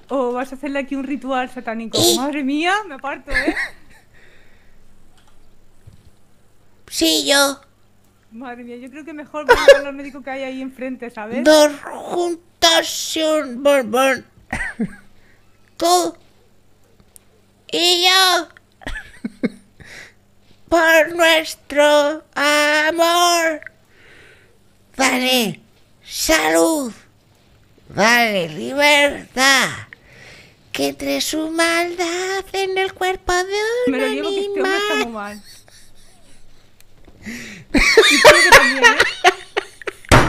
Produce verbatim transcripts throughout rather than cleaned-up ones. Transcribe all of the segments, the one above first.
¿O vas a hacerle aquí un ritual satánico? Madre mía, me aparto, ¿eh? Sí, yo. Madre mía, yo creo que mejor voy a ver al médico que hay ahí enfrente, ¿sabes? Dos juntos y un borbón. Tú y yo. Por nuestro amor. Dale salud. Dale libertad. Que entre su maldad en el cuerpo de un Me lo llevo que este hombre está animal. muy mal. Y creo que también, ¿eh?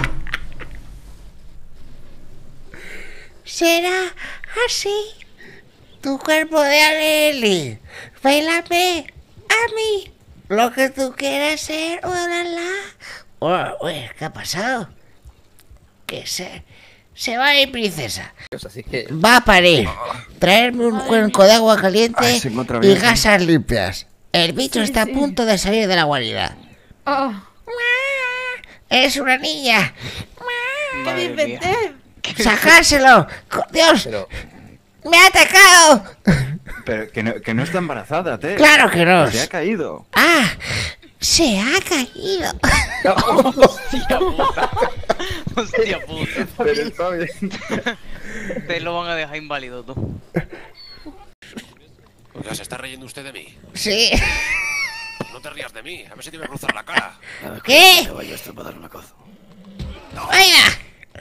Será así. Tu cuerpo de Aleli. Bailame a mí. Lo que tú quieras ser. Órala. Oh, uy, ¿qué ha pasado? Que se... Se va a ir, princesa. Así que... Va a parir. Traerme un cuenco de agua caliente Ay, se encuentra y bien. gasas limpias. El bicho Sí, está a sí. punto de salir de la guarida. Oh, Es una niña. ¿qué me inventé? ¡Sacárselo! ¡Co- ¡Dios! Pero, ¡Me ha atacado! pero que, no, que no está embarazada, Tess. ¡Claro que no! Se ha caído. ¡Ah! ¡Se ha caído! Hostia puta. Hostia puta. Pero está bien. Te lo van a dejar inválido tú. Oiga, ¿se está riendo usted de mí? Sí. No te rías de mí, a ver si te voy a cruzar la cara. ¿Qué? Caballo, esto para dar una cosa. ¡Vaya!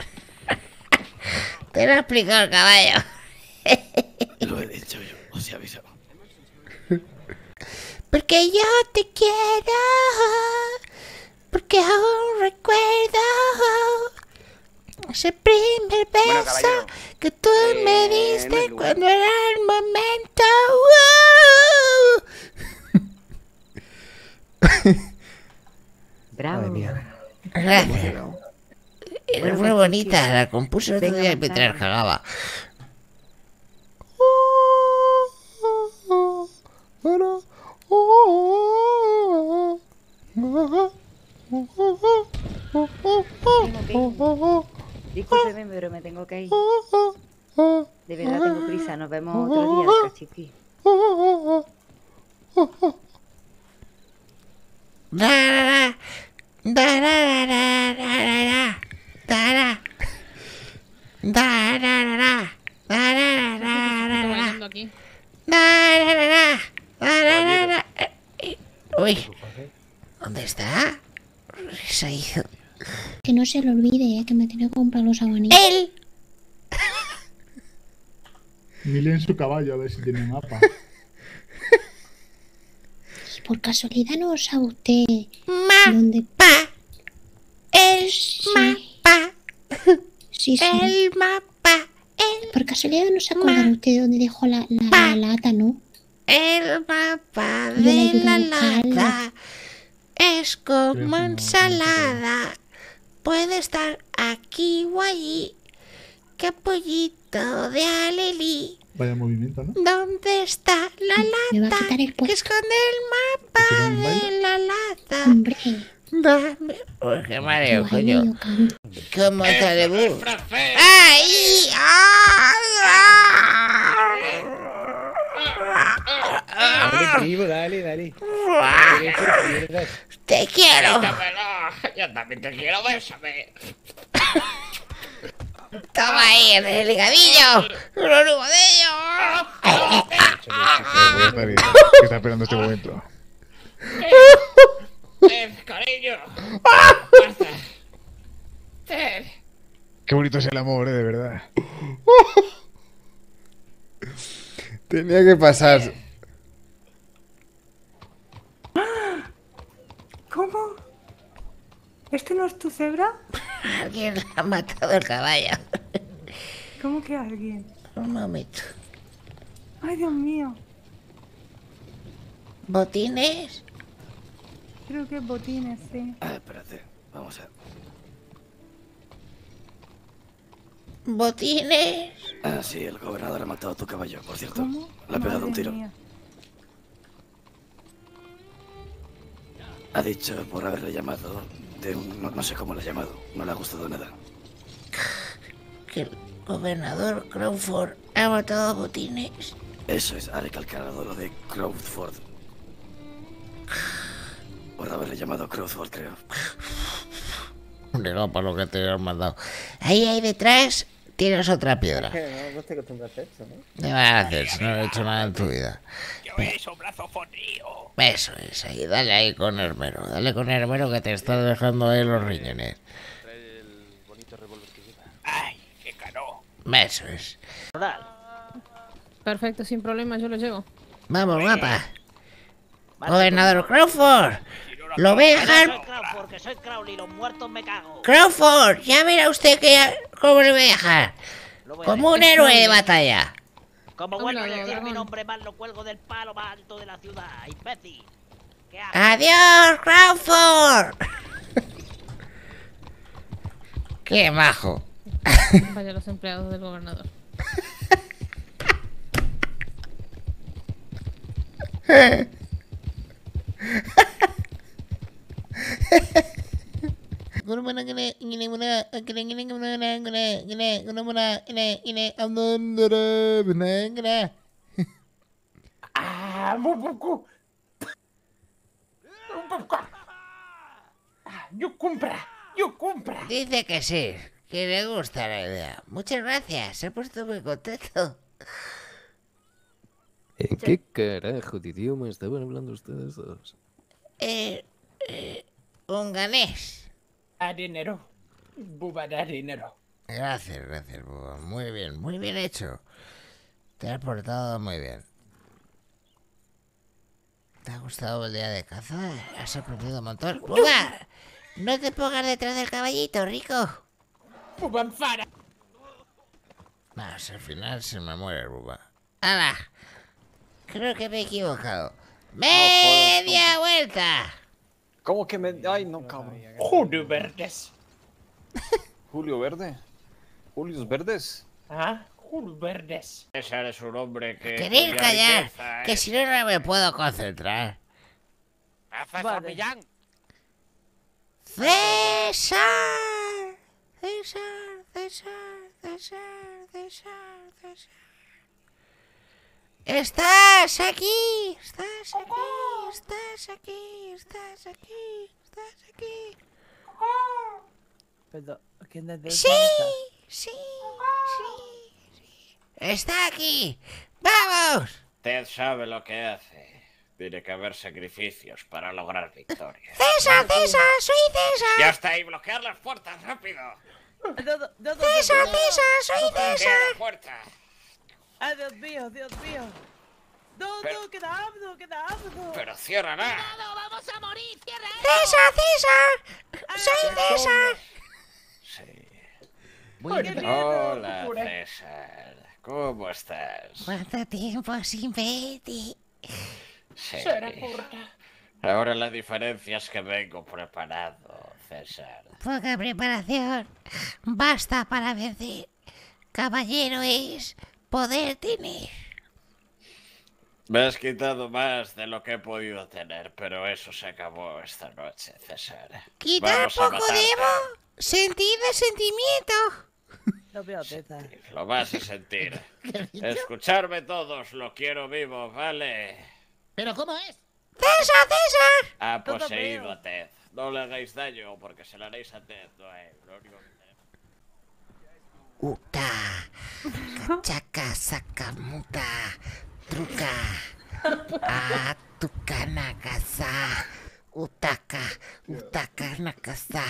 Te lo ha explicado el caballo. Lo he dicho yo, os he avisado. Porque yo te quiero. Porque aún recuerdo ese primer beso caballero. que tú Eh, me no diste hay lugar. cuando era el momento. Bravo. Gracias. Era muy bonita, la compuso el otro Venga, día Gonzalo. mientras cagaba. Discúlpeme, pero me tengo que ir. De verdad tengo prisa. Nos vemos otro día, cachiqui. Da, da, da, da, da, da, da, da, da, da, da, da, da, da, da, da, bailando aquí. da, da, da, da, da, da, da. Eh, Uy, ¿dónde está? Se ha ido. Que no se le olvide, ¿eh? Que me tiene que comprar los abanicos. ¡Él! Mire en su caballo a ver si tiene mapa. Y por casualidad no sabe usted dónde... Mapa. El Sí. mapa. Sí, sí. El mapa. El, Por casualidad no se acuerda usted de dónde dejó la, la, la lata, ¿no? el mapa Yo le de ayudo la a buscarlo. lata es como Sí, no, ensalada. Puede estar aquí o allí. Que pollito de Aleli. Vaya movimiento, ¿no? ¿Dónde está la Me va a lata? quitar el Que puesto. esconde el mapa ¿Será un baile? de la lata. Hombre, Dame. Uy, qué mareo, yo coño. bailo, yo canto. ¿Cómo está de bu? ¡Ay! Dale, primo, dale, dale. ¡Te quiero! Yo también te quiero, bésame. ¡Toma ahí el ligadillo! ¡Un ligadillo! ¿Qué está esperando este momento? Eh, cariño. Basta. Eh. Qué bonito es el amor, eh, de verdad. Tenía que pasar. ¿Cómo? ¿Este no es tu cebra? Alguien le ha matado el caballo. ¿Cómo que alguien? Un momento. Ay, Dios mío. ¿Botines? Creo que es botines, sí. Ah, espérate, vamos a... ¿Botines? Ah, sí, el gobernador ha matado a tu caballo, por cierto. ¿Cómo? Le ha pegado un Madre tiro. mía. Ha dicho por haberle llamado de un... No, no sé cómo le ha llamado. No le ha gustado nada. Que el gobernador Crawford ¿Ha votado botines? Eso es, ha recalcado lo de Crawford. Por haberle llamado Crawford, creo. Digo, por lo que te he mandado. Ahí, ahí detrás, tienes otra piedra. No, no te acostumbras a eso, ¿no? ¿Qué vas a hacer si no he hecho nada en tu vida? Yo eso, brazo forrío. Eso es, ahí, dale ahí con Hermero. Dale con Hermero que te estás dejando ahí los riñones. Trae el bonito revólver que lleva. Ay, qué caro. Eso es. Perfecto, sin problema, yo lo llevo. Vamos, guapa. Gobernador Crawford. Lo voy a dejar. Crawford, que soy Crowley, los muertos me cago. Crawford, ya verá usted que ya... cómo le voy a dejar. Como un héroe de batalla. Como vuelvo a decir mi nombre más, lo cuelgo del palo más alto de la ciudad, imbécil. ¡Adiós, Crawford! ¡Qué majo! Vaya los empleados del gobernador. ¡Ah! ¡Bubuku! ¡Yo compra! ¡Yo compra! Dice que sí, que le gusta la idea. Muchas gracias, se ha puesto muy contento. ¿En qué carajo de idioma estaban hablando ustedes dos? Eh, eh, unganés. A dinero. Buba da dinero. Gracias, gracias, Buba. Muy bien, muy bien hecho. Te has portado muy bien. ¿Te ha gustado el día de caza? ¿Has aprendido un montón? ¡Buba! No te pongas detrás del caballito, rico. Buba enfara. No, al final se me muere el Buba. ¡Hala! Creo que me he equivocado. ¡Media vuelta! ¿Cómo que me...? Ay, no, cabrón. Julio Verdes. ¿Julio Verde? ¿Julius Verdes? ¿Ah? Julio Verdes. Ese es un hombre que... ¿Queréis callar? riqueza, Que ¿eh? si no, no me puedo concentrar. Vale. Millán. ¡César! César, César, César, César, César. ¡Estás aquí! ¡Estás aquí! ¡Estás aquí! ¡Estás aquí! ¡Estás aquí! Pero, ¿quién es de ¡Sí! ¡Sí! ¡Sí! ¡Sí! ¡Está aquí! ¡Vamos! Usted sabe lo que hace. Tiene que haber sacrificios para lograr victoria. ¡César, César! ¡Soy César! ¡Ya está ahí! ¡Bloquear las puertas! ¡Rápido! ¡César, César! ¡Soy ¡Bloquea César! la puerta! ¡Ay, Dios mío, Dios mío! ¡No, Pero- no, que da abdo, que da abdo! ¡Pero ciérrala! ¡Vamos a morir! ¡Cierra ¡César, César! ¡Soy César! Sí. Muy bien. Hola, César. ¿Cómo estás? ¿Cuánto tiempo sin verte? Sí. Será corta. Ahora la diferencia es que vengo preparado, César. Poca preparación. Basta para vencer. Caballero es poder tener. Me has quitado más de lo que he podido tener, pero eso se acabó esta noche, César. Quitar Vamos a poco matarte. debo. Sentir de sentimiento. No veo César. Lo vas a sentir. Escucharme todos, lo quiero vivo, ¿vale? ¿Pero cómo es? ¡César, César! Ha Todo poseído veo. a Ted. No le hagáis daño, porque se lo haréis a Ted, no a él. Lo único que tenemos- Uta. Cachaca, sacamuta. Truca. Atuka nakasa. Utaka. Utaka nakasa.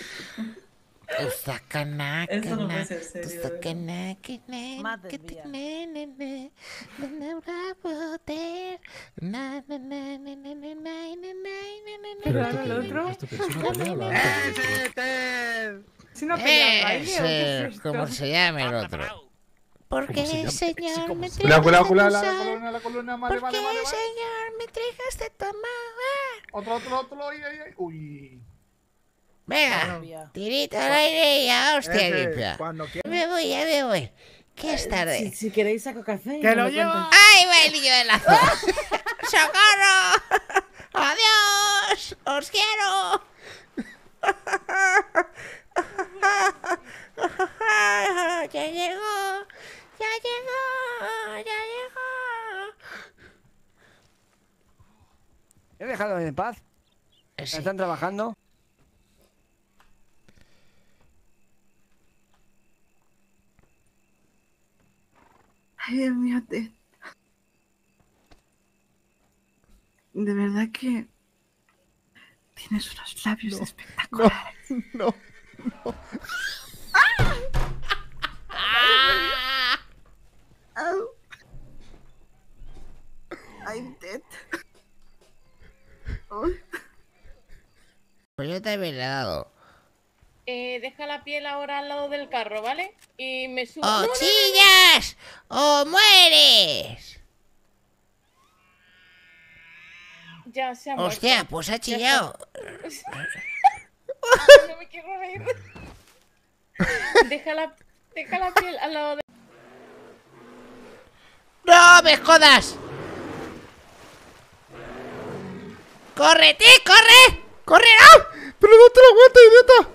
Usaka nakana. Eso no puede ser serio, Usaka nakana. Madre mía. Na, na, na, na, na, poder. Na, na, na, na, na, na, na, na, na, na, Pero na, ahora el na, otro. esto que es una pelea, la ¿Es una pelea de baile o qué Ese, es esto? como se llame el otro. ¿Por qué, señor, me Cuidado, cuidado, entregas cuidado, de la, la tu sal? columna, la columna, vale, ¿Por vale, qué, vale, vale. señor, me entregas de tomar? Otro, otro, otro, ay, ay, ay. Uy. Venga, tirito al aire y a hostia Ese, limpia. cuando quiera. Me voy, ya me voy. Que es tarde. Si, si queréis saco café. y ¡Que me lo llevo! cuentas. ¡Ay, va el niño de la zona! ¡Socorro! ¡Adiós! ¡Os quiero! ¡Ya llegó! ¡Ya llegó! He dejado en paz. Sí. ¿Están trabajando? Ay, Dios mío, Ted. De verdad que tienes unos labios No, espectaculares. No, no. Au. Ay, Ted. Uy. Pues yo también le he dado. Eh, deja la piel ahora al lado del carro, ¿vale? Y me subo. ¡O ¡No, no, no, no! chillas o mueres! Ya se ha muerto. Hostia, pues ha Ya chillado. está. No me quiero reír. Deja la, deja la piel al lado de... ¡No me jodas! ¡Córrete, corre! ¡Corre, no! ¡Pero no te lo aguanto, idiota!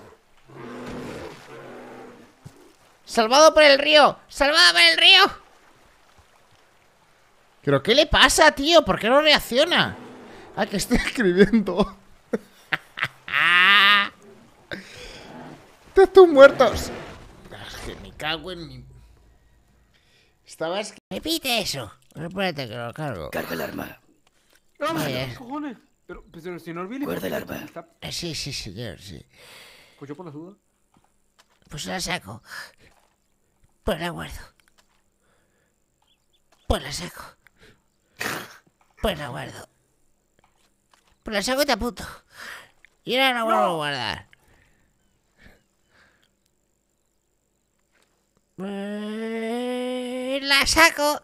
¡Salvado por el río! ¡Salvado por el río! ¿Pero qué le pasa, tío? ¿Por qué no reacciona? Ah, que estoy escribiendo. ¡Están muertos! Es que me cago en mi... Estabas... Repite eso. Espérate que lo cargo. Carga el arma. ¡No, Vaya. ¿qué cojones! Pero, pero si no olvides... Guarda el arma. Eh, Sí, sí, señor, sí. Pues yo por la duda. Pues la saco. Pues la guardo. Pues la saco. Pues la guardo. Pues la saco y te apunto. Y ahora la vuelvo a guardar. Eh, La saco.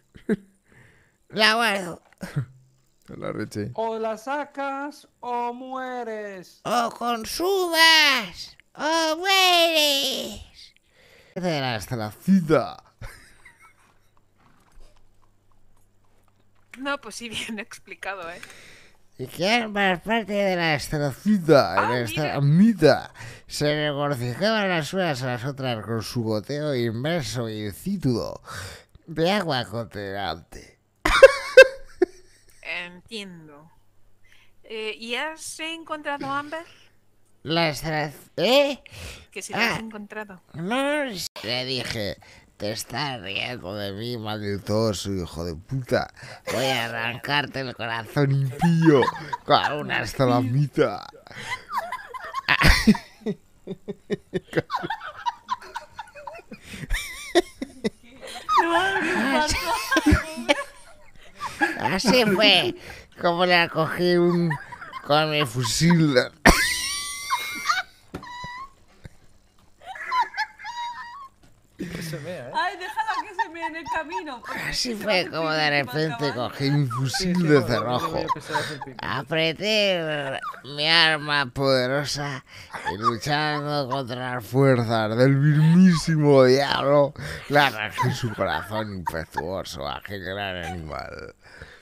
La guardo. La Richie. O la sacas o mueres. O consumas. O mueres. De la estalacita. No, pues sí, bien explicado, ¿eh? Y que más parte de la estrocita, Ah, la estamita, se regocijaban las unas a las otras con su goteo inmerso y incítulo de agua contaminante. Entiendo. Eh, ¿Y has encontrado a Amber? La estra... ¿Eh? Que si la has Ah. encontrado. No, le dije, te estás riendo de mí, malditoso hijo de puta. Voy a arrancarte el corazón impío con una estamita. Así fue como le cogí un con mi fusil. Que se vea, ¿eh? Ay, déjala que se me en el camino. Así fue como de repente cogí un fusil de cerrojo. Apreté mi arma poderosa y luchando contra las fuerzas del mismísimo diablo, le arranqué su corazón impetuoso a aquel gran animal.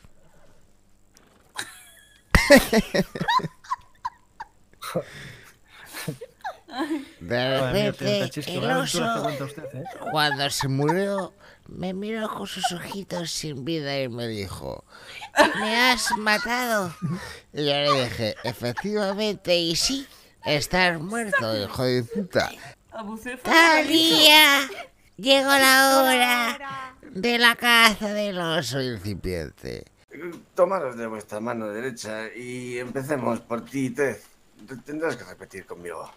De repente, el oso, cuando se murió, me miró con sus ojitos sin vida y me dijo: ¿me has matado? Y yo le dije: efectivamente, y sí, estás muerto, hijo de puta. Tal día llegó la hora de la caza del oso incipiente. Tomaros de vuestra mano derecha y empecemos por ti, Ted. Tendrás que repetir conmigo.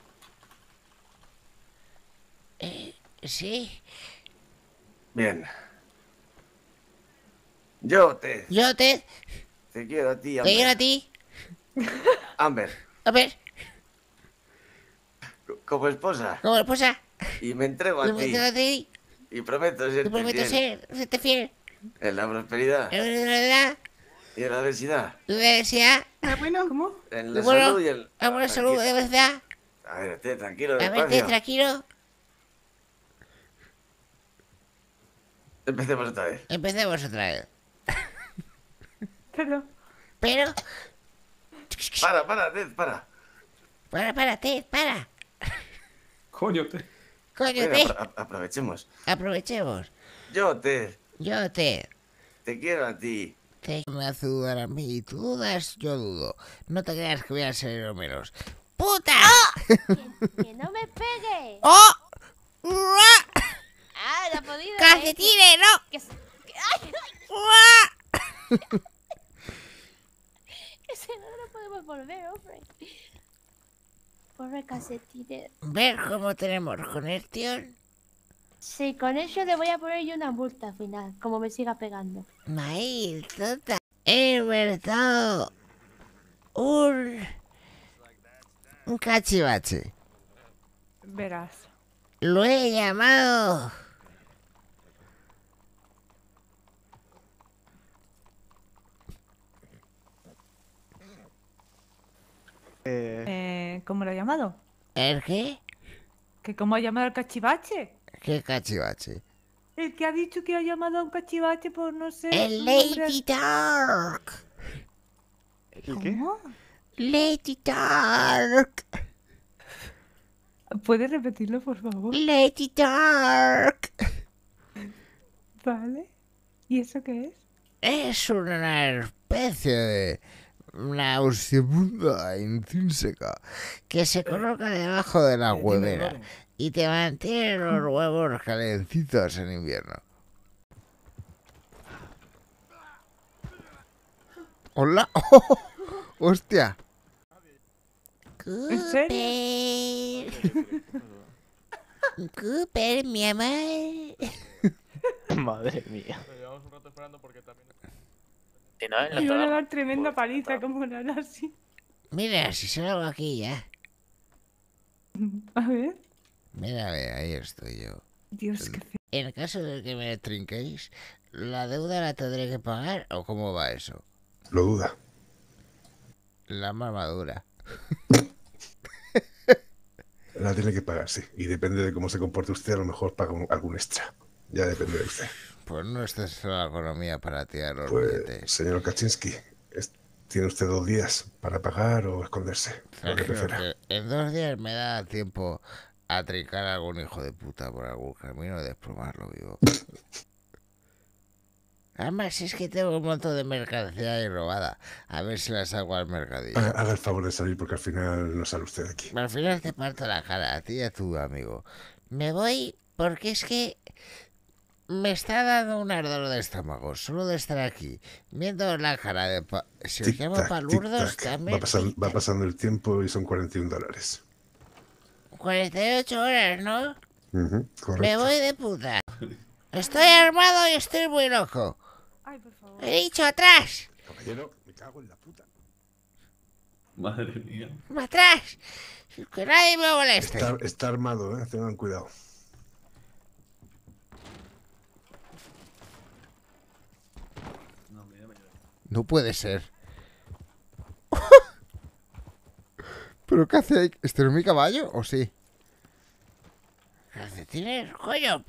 Eh, sí. Bien. Yo, Ted. Yo, Ted. Te quiero a ti, Te Amber. quiero a ti. Amber, A ver, co- como esposa. como esposa. Y me entrego a Yo me ti. tengo a ti. Y prometo Te serte prometo fiel ser, serte fiel. en la prosperidad En la verdad, y en la adversidad. en la necesidad. Bueno, ¿cómo? En la Bueno, salud y en... a buena salud, de verdad. A ver, Ted, tranquilo, A ver, Ted, despacio. tranquilo. Empecemos otra vez. Empecemos otra vez. Pero... Pero, Para, para, Ted, para. para, para, Ted, para. Coño, te... Coño, Venga, Ted. apro- aprovechemos. Aprovechemos. Yo, Ted, Yo, Ted. te quiero a ti. Te me hace dudar a mí. Tú dudas, yo dudo. No te creas que voy a ser lo menos. ¡Puta! ¡Que, que no me pegue! ¡Oh! ¡Ah, no ha podido! ¡Calcetines, no! Que, que, ay, ay. Ese no lo podemos volver, hombre. Pobre calcetines. ¿Ver cómo tenemos conexión? Sí, con eso le voy a poner yo una multa al final, como me siga pegando. Maíz, tonta. He inventado un... un cachivache. Verás. Lo he llamado... Eh, ¿Cómo lo ha llamado? ¿El qué? ¿Que cómo ha llamado al cachivache? ¿Qué cachivache? El que ha dicho que ha llamado a un cachivache por no sé... El su Lady nombre. Dark. ¿El qué? ¿Cómo? Lady Dark. ¿Puedes repetirlo, por favor? Lady Dark. Vale. ¿Y eso qué es? Es una especie de nauseabunda intrínseca Que se coloca debajo de la huevera y te mantiene los huevos calentitos en invierno. Hola. Oh, hostia. ¿En serio? Cooper, mi amor. Madre mía. Llevamos un rato esperando porque también... Si no, en la Me van a tabla. dar tremenda paliza como la así. Mira, si salgo aquí ya. A ver. Mírame, ahí estoy yo. Dios, qué feo. En caso de que me trinquéis, ¿la deuda la tendré que pagar o cómo va eso? Lo duda. La mamadura. La tiene que pagar, sí. Y depende de cómo se comporte usted, a lo mejor paga un- algún extra. Ya depende de usted. Pues no esta es la economía para tirar los Pues, billetes. señor Kaczynski, es- tiene usted dos días para pagar o esconderse. Lo que Tranquilo, prefiera. que en dos días me da tiempo a trincar a algún hijo de puta por algún camino y desplomarlo vivo. Además, es que tengo un montón de mercancía ahí robada. A ver si la saco al mercadillo. Haga, haga el favor de salir porque al final no sale usted de aquí. Al final te parto la cara, a ti y a tu amigo. Me voy porque es que me está dando un ardor de estómago. Solo de estar aquí, viendo la cara de... Pa... Si os llamo Tic-tac, palurdos, tic-tac. también... Va, pasan- va pasando el tiempo y son cuarenta y un dólares. cuarenta y ocho horas, ¿no? Ujú, correcto. Me voy de puta. Estoy armado y estoy muy loco. Ay, por favor. He dicho atrás. Caballero, me cago en la puta. Madre mía. Atrás. Que nadie me moleste. Está, está armado, ¿eh? Tengan cuidado. No puede ser. ¿Pero qué hace ahí? ¿Este no es mi caballo o sí? Calcetines, coño.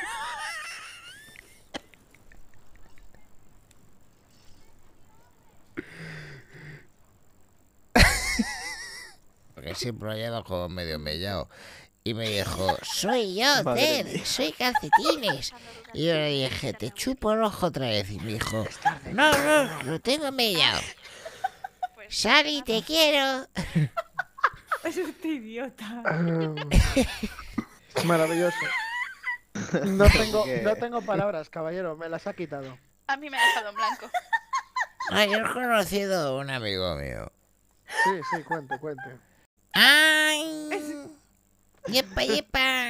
Porque siempre lo llevo como medio mellado. Y me dijo, soy yo, Madre Ted, mía. soy Calcetines. Y yo le dije, te chupo el ojo otra vez. Y me dijo, no, no, lo tengo mellado. Sally, te quiero. Es este idiota. Maravilloso. No tengo, no tengo palabras, caballero, me las ha quitado. A mí me ha dejado en blanco. Ayer he conocido a un amigo mío. Sí, sí, cuente, cuente. ¡Ay! ¡Yepa, yepa!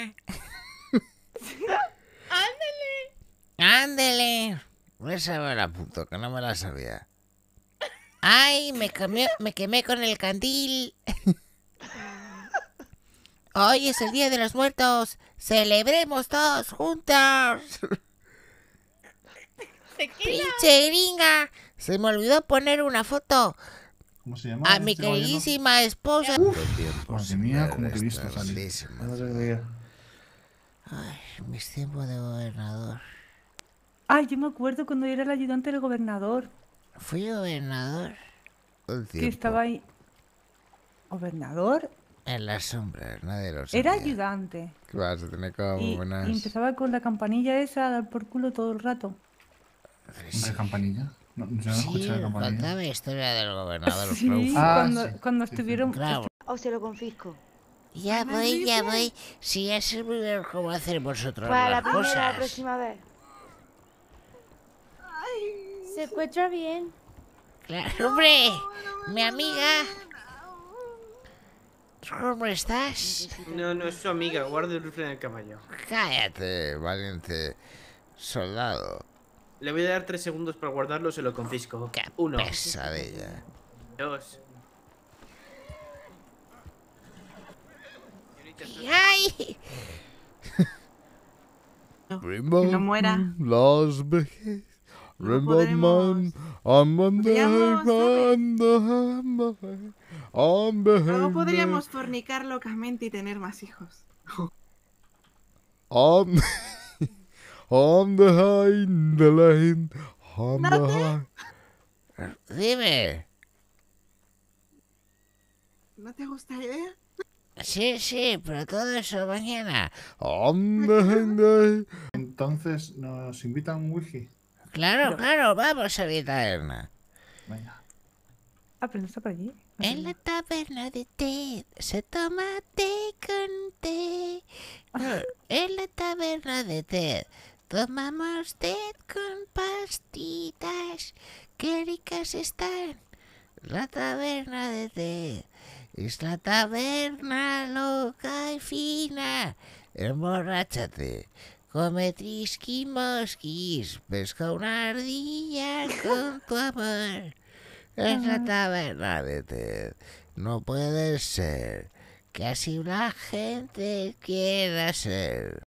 ¡Ándale! ¡Ándele! Esa me la apunto, que no me la sabía. ¡Ay! Me, cambió, me quemé con el candil. Hoy es el Día de los Muertos. ¡Celebremos todos juntos! ¡Pinche gringa! Se me olvidó poner una foto ¿Cómo se llama? a mi este caballero? queridísima esposa. Madre mía, cómo te he visto salir. Madre mía. Ay, mis tiempos de gobernador. Ay, yo me acuerdo cuando era el ayudante del gobernador. Fui gobernador. Un Que tiempo. estaba ahí. ¿Gobernador? En las sombras, nadie lo sabía. Era ayudante. ¿Qué vas a tener como Y, buenas? y empezaba con la campanilla esa a dar por culo todo el rato. ¿Una campanilla? No, yo no Sí, escuché la campanilla. contaba historia del gobernador Sí, Rufo. Ah, cuando, sí. cuando estuvieron... Claro. O se lo confisco. Ya Ana voy, ya Lidia. voy. Si ya sé muy bien cómo hacer vosotros Para la las primera, la cosas. próxima vez. Se encuentra bien. Claro, hombre. Mi amiga. ¿Cómo estás? No, no es su amiga, guarde el rifle en el caballo. Cállate, valiente soldado. Le voy a dar tres segundos para guardarlo, se lo confisco. Uno. Pesadilla. Dos. ¡Ay! Que no muera. Las vejez. No podremos- Luego podríamos fornicar locamente y tener más hijos. On, on the hind the lane, on the hind. Dime. ¿No te gusta la idea? Sí, sí, pero todo eso mañana. On the hind the- Entonces, ¿nos invitan un whisky? Claro, claro, vamos a mi taberna. Venga. Ah, pero no está por allí. En la taberna de Ted se toma té con té. No, en la taberna de Ted tomamos té con pastitas. Qué ricas están. La taberna de Ted es la taberna loca y fina. Emborráchate. Come trisquimosquis, pesca una ardilla con tu amor. Es la taberna de Ted. No puede ser que así la gente quiera ser.